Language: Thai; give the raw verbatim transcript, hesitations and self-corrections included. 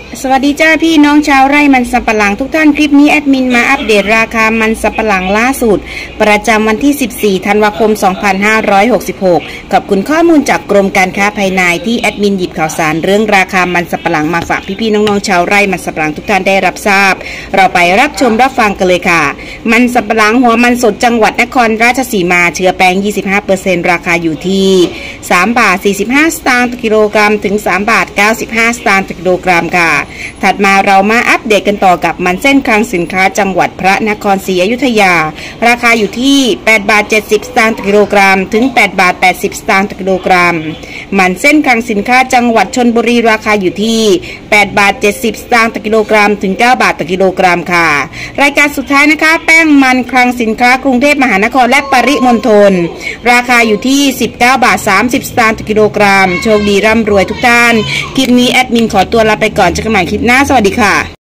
สวัสดีจ้าพี่น้องชาวไร่มันสำปะหลังทุกท่านคลิปนี้แอดมินมาอัปเดตราคามันสำปะหลังล่าสุดประจำวันที่สิบสี่ธันวาคมสองพันห้าร้อยหกสิบหกขอบคุณข้อมูลจากกรมการค้าภายในที่แอดมินหยิบข่าวสารเรื่องราคามันสำปะหลังมาฝากพี่ๆน้องๆชาวไร่มันสำปะหลังทุกท่านได้รับทราบเราไปรับชมรับฟังกันเลยค่ะมันสำปะหลังหัวมันสดจังหวัดนครราชสีมาเชื้อแป้ง ยี่สิบห้าเปอร์เซ็นต์ ราคาอยู่ที่สามบาทสี่สิบห้าสตางค์ต่อกิโลกรัมถึงสามบาทเก้าสิบห้าสตางค์ต่อกิโลกรัมค่ะถัดมาเรามาอัปเดตกันต่อกับมันเส้นคลังสินค้าจังหวัดพระนครศรีอยุธยาราคาอยู่ที่แปดบาทเจ็ดสิบสตางค์ต่อกิโลกรัมถึงแปดบาทแปดสิบสตางค์ต่อกิโลกรัมมันเส้นคลังสินค้าจังหวัดชลบุรีราคาอยู่ที่แปดบาทเจ็ดสิบสตางค์ต่อกิโลกรัมถึงเก้าบาทต่อกิโลกรัมค่ะรายการสุดท้ายนะคะแป้งมันคลังสินค้ากรุงเทพมหานครและปริมณฑลราคาอยู่ที่สิบเก้าบาทสามสิบสตางค์ต่อกิโลกรัมโชคดีร่ำรวยทุกท่านคลิปนี้แอดมินขอตัวลาไปก่อนเจอกันใหม่คลิปหน้าสวัสดีค่ะ